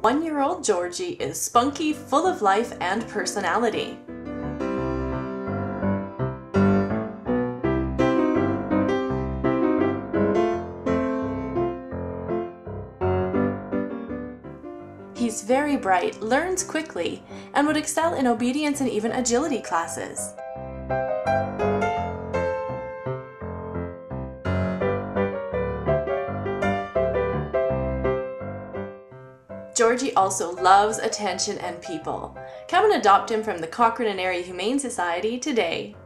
1-year-old Georgie is spunky, full of life and personality. He's very bright, learns quickly, and would excel in obedience and even agility classes. Georgie also loves attention and people. Come and adopt him from the Cochrane Area Humane Society today.